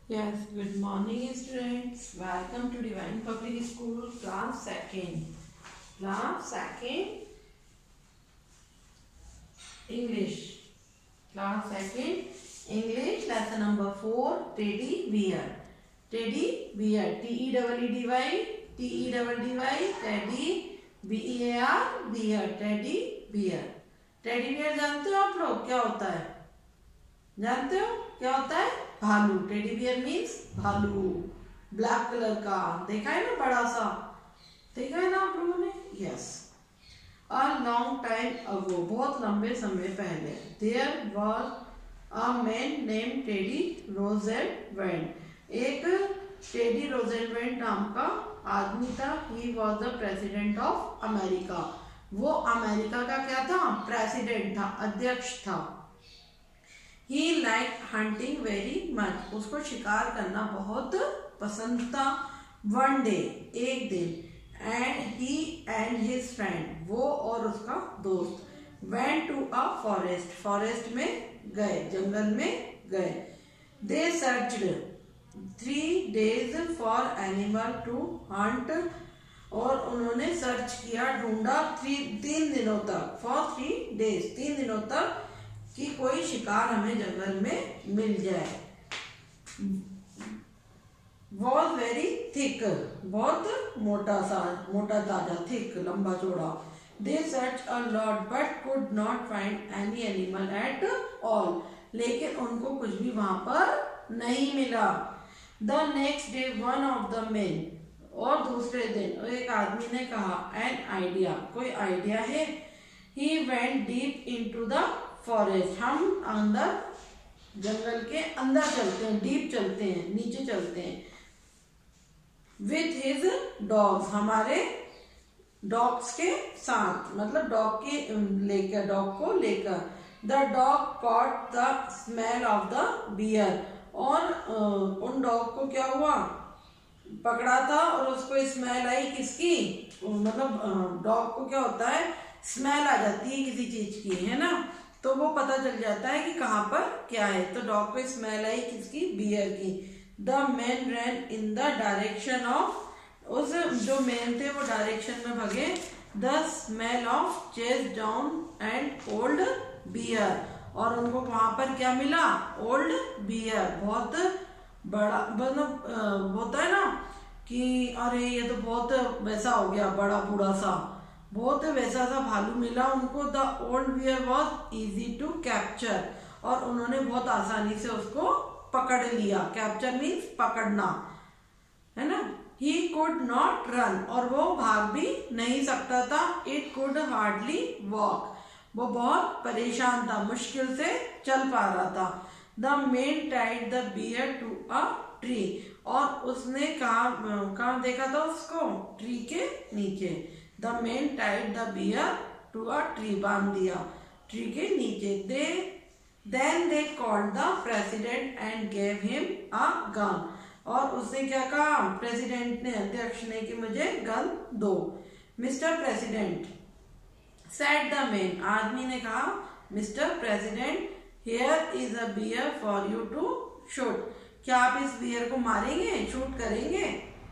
Yes, good morning students. Welcome to Divine Public School class 2nd. Class 2nd English. Class 2nd English lesson number 4 Teddy Bear. Teddy Bear. T-E-D-D-Y T-E-D-D-Y Teddy B-E-A-R Bear. Teddy Bear. Teddy Bear जानते हो आप लोग क्या होता है? जानते हो क्या होता है? भालू. टेडी बियर मीन्स भालू. ब्लैक कलर का देखा है ना, बड़ा सा देखा है ना आप लोगों ने. Yes. A long time ago, बहुत लंबे समय पहले, there was a man name Teddy Roosevelt. एक टेडी रोज़ेवेल्ट नाम का आदमी था. He was the president of America. वो अमेरिका का क्या था? प्रेसिडेंट था, अध्यक्ष था. He liked hunting very much. उसको शिकार करना बहुत पसंद था. One day, एक दिन, and he and his friend, वो और उसका दोस्त, went to a forest. Forest में गए, जंगल में गए. They searched 3 days for animal to hunt. और उन्होंने सर्च किया, ढूंढा 3 दिनों तक. For 3 days, 3 दिनों तक कि कोई शिकार हमें जंगल में मिल जाए. वॉज वेरी थिक, बहुत मोटा ताजा, थिक, लंबा चौड़ा. They search a lot but could not find any animal at all. लेकिन उनको कुछ भी वहां पर नहीं मिला. The next day one of the men, और दूसरे दिन एक आदमी ने कहा, एन आइडिया, कोई आइडिया है. He went deep into the forest. हम अंदर, जंगल के अंदर चलते हैं, डीप चलते हैं, नीचे चलते हैं. विथ हिज डॉग्स, हमारे डॉग्स के साथ, मतलब डॉग को लेकर. The dog caught the smell of the bear. और उन डॉग को क्या हुआ? पकड़ा था और उसको स्मेल आई किसकी? मतलब डॉग को क्या होता है? स्मेल आ जाती है किसी चीज की, है ना, तो वो पता चल जाता है कि कहाँ पर क्या है. तो डॉग को स्मेल आई किसकी? बियर की. The man ran in the direction of, उस जो मैन थे वो डायरेक्शन में भगे. The smell of chase down and old bear. और उनको वहां पर क्या मिला? Old bear. बहुत बड़ा, मतलब होता है ना कि अरे ये तो बहुत वैसा हो गया, बड़ा बूढ़ा सा, बहुत वैसा सा भालू मिला उनको. The old bear was easy to capture. और उन्होंने बहुत आसानी से उसको पकड़ लिया. कैप्चर मीन्स पकड़ना, है ना. ही कुड नॉट रन, और वो भाग भी नहीं सकता था. इट कुड हार्डली वॉक, वो बहुत परेशान था, मुश्किल से चल पा रहा था. The men tied the bear to a tree. और उसने कहाँ देखा था उसको? ट्री के नीचे. The man tied the bear to a tree, बांध दिया ट्री के नीचे. Then they called the president and gave him a gun. और उसने क्या कहा? प्रेसिडेंट ने, अध्यक्ष ने, कि मुझे गन दो. Mister president, said the man, आदमी ने कहा, mister president, here is a bear for you to shoot. क्या आप इस बियर को मारेंगे, शूट करेंगे?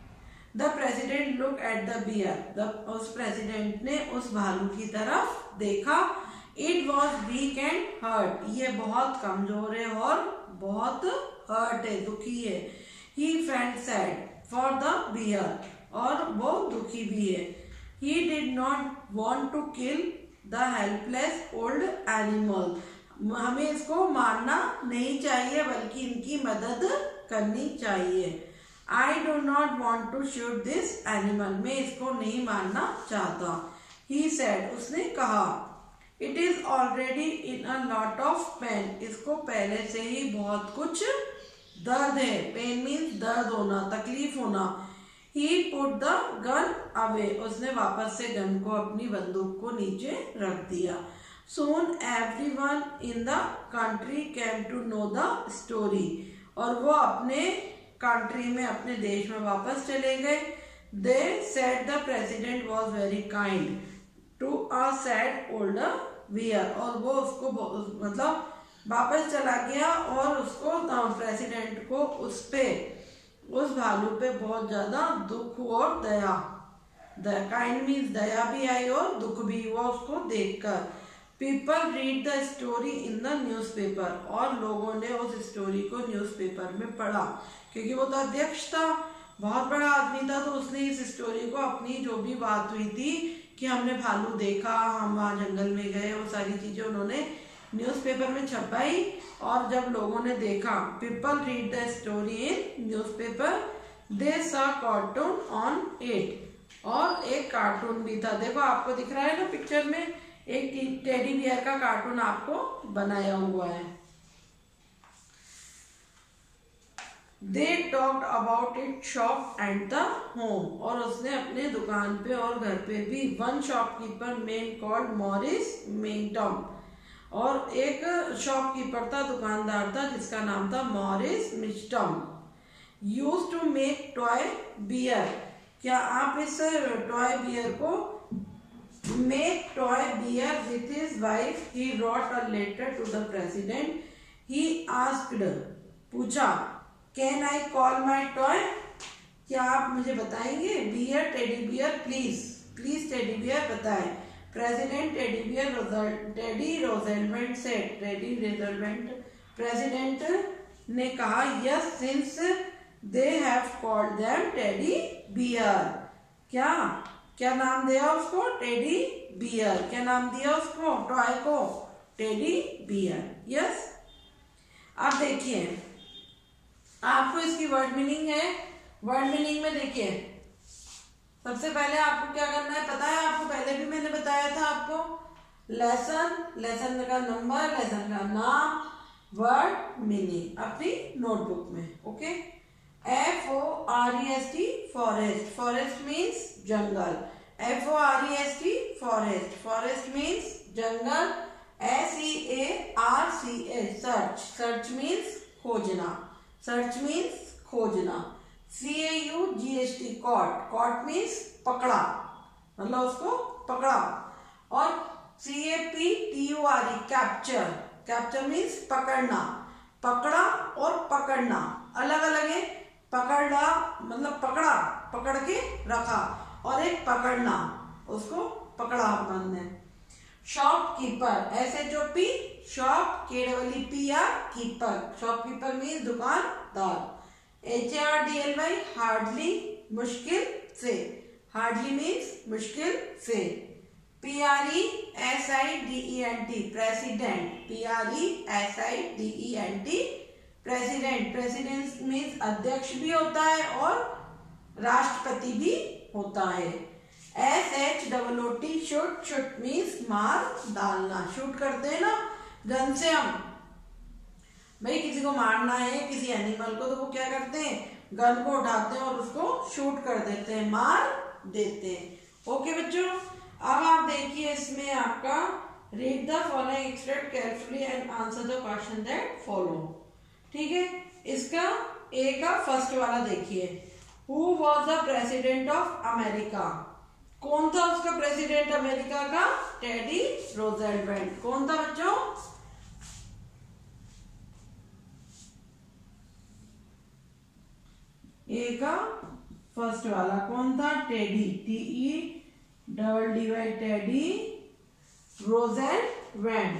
The president look at the bear. उस प्रेसिडेंट ने उस भालू की तरफ देखा. It was weak and hurt. ये बहुत कमजोर है और बहुत हर्ट है, दुखी है. He felt sad for the bear, और वो दुखी भी है. He did not want to kill the helpless old animal. हमें इसको मारना नहीं चाहिए, बल्कि इनकी मदद करनी चाहिए. I do not want to shoot this animal. मैं इसको नहीं मारना चाहता. He said, उसने कहा, It is already in a lot of pain. इसको पहले से ही बहुत कुछ दर्द है. Pain means दर्द होना, तकलीफ होना. He put the gun away. उसने वापस से गन को, अपनी बंदूक को नीचे रख दिया. Soon everyone in the country came to know the story. और वो अपने कंट्री में, अपने देश में वापस चले गए. They said the president was very kind to a sad older bear. और वो उसको मतलब वापस चला गया और उसको प्रेसिडेंट को उस भालू पे बहुत ज्यादा दुख और दया काइंड मीन्स दया भी आई और दुख भी हुआ उसको देखकर। People read the story in the newspaper, और लोगों ने उस स्टोरी को न्यूज़पेपर में पढ़ा, क्योंकि वो तो अध्यक्ष था, बहुत बड़ा आदमी था, तो उसने इस स्टोरी को अपनी जो भी बात हुई थी कि हमने भालू देखा, हम वहाँ जंगल में गए, वो सारी चीजें उन्होंने न्यूज़पेपर में छपाई। और जब लोगों ने देखा, people read the story in newspaper, they saw cartoon on it, और एक कार्टून भी था। देखो आपको दिख रहा है ना पिक्चर में, एक टेडी बियर का कार्टून आपको बनाया हुआ है। They talked about its shop and the home, और उसने अपने दुकान पे और घर पे भी। One shopkeeper man called Morris Michtom, और एक शॉपकीपर था, दुकानदार था, जिसका नाम था Morris Michtom. Used to make toy bear, क्या आप इस टॉय बियर को make toy bear with his wife, he wrote a letter to the president, he asked, पूछा, can I call my toy, क्या आप मुझे बताएंगे, bear teddy bear please teddy bear बताएं। President Teddy Roosevelt said, president ने कहा, yes since they have called them teddy bear, क्या नाम दिया उसको, टेडी बियर, क्या नाम दिया उसको, टॉय को, टेडी बियर, यस। अब देखिए आपको इसकी वर्ड मीनिंग है। वर्ड मीनिंग में देखिए, सबसे पहले आपको क्या करना है पता है, आपको पहले भी मैंने बताया था आपको, लेसन का नंबर, लेसन का नाम, वर्ड मीनिंग अपनी नोटबुक में। Okay, FOREST forest, forest means जंगल, FOREST फॉरेस्ट मीन्स जंगल। SEARCH सर्च मीन्स खोजना, CAUGST कॉट मीन्स पकड़ा, मतलब उसको पकड़ा। और CAPTURE कैप्चर मीन्स पकड़ना, पकड़ा और पकड़ना अलग अलग है। पकड़ा मतलब पकड़ के रखा, और एक पकड़ना, उसको पकड़ा अपन ने। Shopkeeper, SHOP, shop KEEPR, keeper, shopkeeper means दुकानदार। HARDLY हार्डली, मुश्किल से, हार्डली मीन्स मुश्किल से। PRESIDENT president, PRESIDENT president, president means अध्यक्ष भी होता है और राष्ट्रपति भी होता है। SHOOT शूट मीन्स मार डालना, शूट करते हैं ना गन से हम, भाई किसी को मारना है, किसी एनिमल को, तो वो क्या करते हैं, गन को उठाते हैं और उसको शूट कर देते हैं, मार देते हैं। ओके बच्चों, अब आप देखिए इसमें आपका read the following extract carefully and answer the question that follow. ठीक है, इसका ए का फर्स्ट वाला देखिए, who was the president of America, कौन था उसका प्रेसिडेंट अमेरिका का, टेडी रोज़वेल्ट। कौन था बच्चों, ए का फर्स्ट वाला कौन था, Teddy, TEDDY Teddy Roosevelt.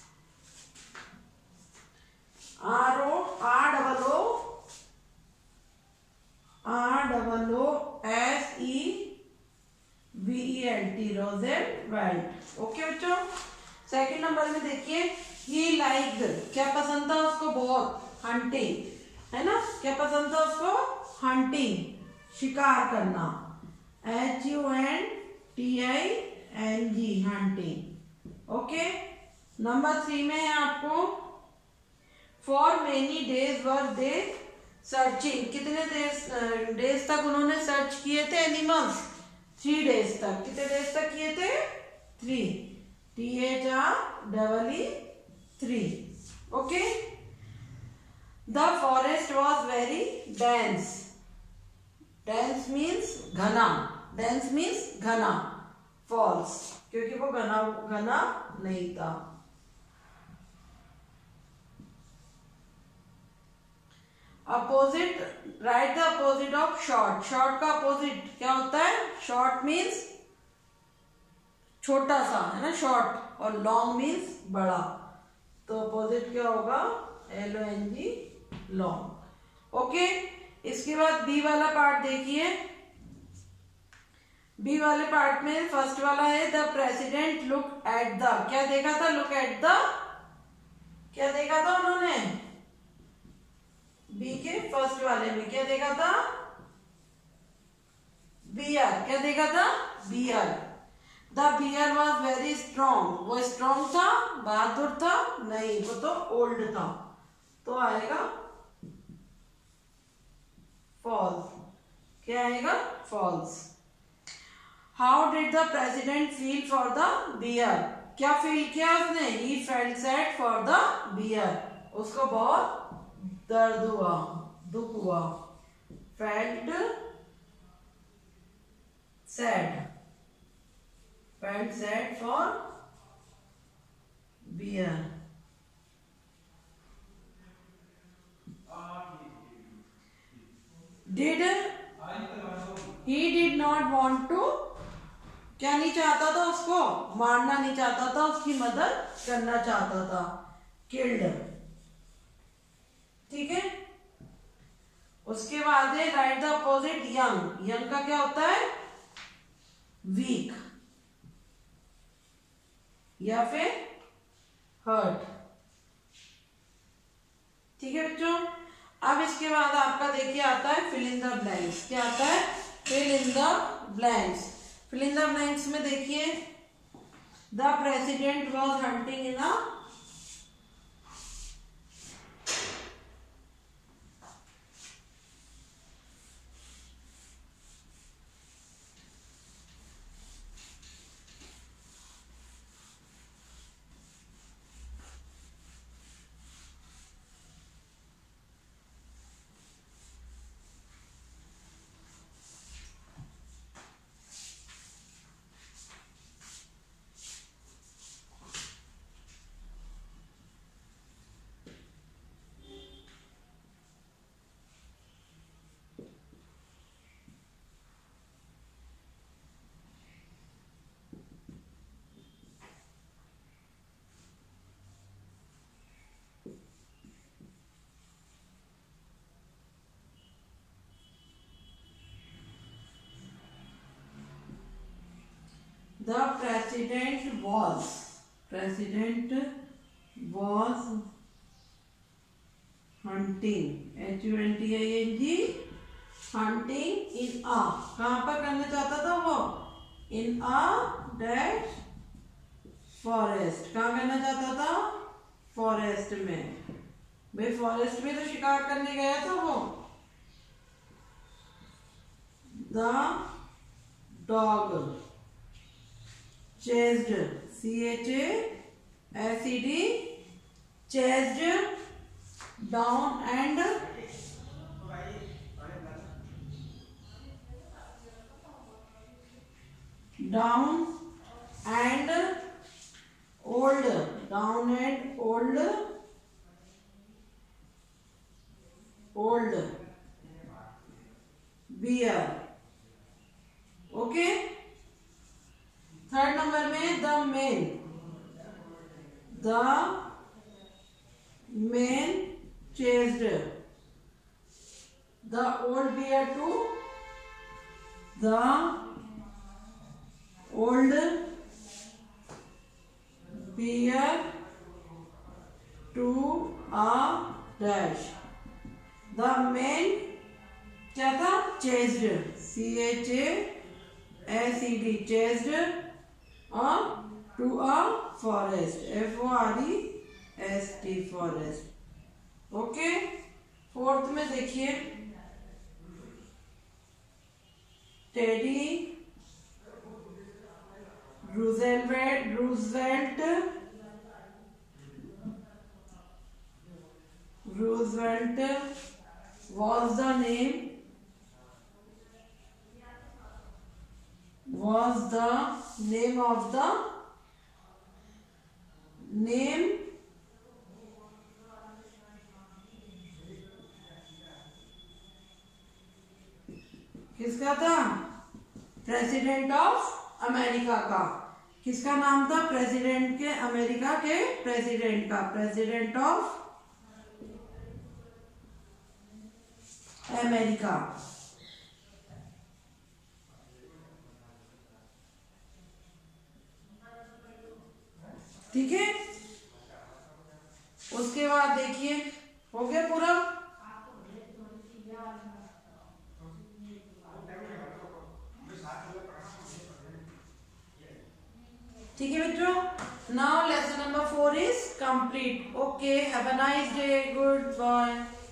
ROSEVELT Roosevelt. Okay बच्चों, सेकंड नंबर में देखिए, ही लाइक्ड, क्या पसंद था उसको, बहुत, हंटिंग, है ना, क्या पसंद था उसको, हंटिंग, शिकार करना, HUNTING हंटिंग। ओके, नंबर 3 में है आपको, for many days were they searching, कितने डेज तक उन्होंने सर्च किए थे एनिमल्स, 3 डेज तक। कितने डेज तक किए थे, 3, THREE 3। Okay, the forest was very dense, dense means घना, डेंस मीन्स घना, फॉल्स, क्योंकि वो घना नहीं था। Opposite, write the opposite of short. Short का अपोजिट क्या होता है? शॉर्ट मीन्स छोटा सा, है ना, शॉर्ट, और लॉन्ग मीन्स बड़ा। तो अपोजिट क्या होगा? LONG, long. ओके, इसके बाद बी वाला पार्ट देखिए। बी वाले पार्ट में फर्स्ट वाला है the president look at the, क्या देखा था? लुक एट द, क्या देखा था उन्होंने? बी के फर्स्ट वाले में क्या देखा था? बियर। क्या देखा था? Bear. The bear was very strong, वो स्ट्रॉन्ग था, बहादुर था? नहीं, वो तो ओल्ड था। तो आएगा फॉल्स। क्या आएगा? False. How did the president feel for the bear? क्या फील किया उसने? He felt sad for the bear, उसको बहुत दर्द हुआ, दुख हुआ। Felt sad, felt sad for bear. Did, he did not want to, क्या नहीं चाहता था? उसको मारना नहीं चाहता था, उसकी मदद करना चाहता था। किल्ड। ठीक है, उसके बाद है write the opposite young. Young का क्या होता है? वीक या फिर हर्ट। ठीक है बच्चों, अब इसके बाद आपका देखिए आता है फिल इन द ब्लैंक्स। क्या आता है? Fill in the blanks. Fill in the blanks में देखिए the president was hunting in a, the president was hunting, HUNTING, hunting in a, कहाँ पर करना चाहता था वो? in a dash forest। कहाँ करना चाहता था? फॉरेस्ट में। भाई फॉरेस्ट में तो शिकार करने गया था वो। the dog chased, CHASED, chased down and old, down and old bear। Okay, third number में the man chased the old bear to the old bear to a dash। the man क्या था? chased, CHASED, chased to a forest, FOREST, forest। Okay, fourth में देखिए Teddy Roosevelt was the name of the किसका था? President of America का। किसका नाम था? प्रेसिडेंट के, अमेरिका के प्रेसिडेंट का, प्रेसिडेंट ऑफ अमेरिका। ठीक है, उसके बाद देखिए हो गया पूरा। ठीक है बच्चों, now lesson number 4 is complete. Okay, have a nice day, good bye.